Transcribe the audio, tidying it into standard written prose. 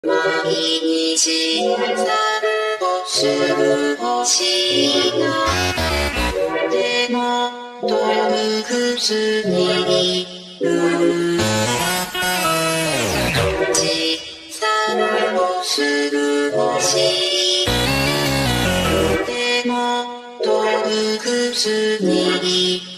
毎日散歩する星がでも洞窟にいる散歩する星でも洞窟にいる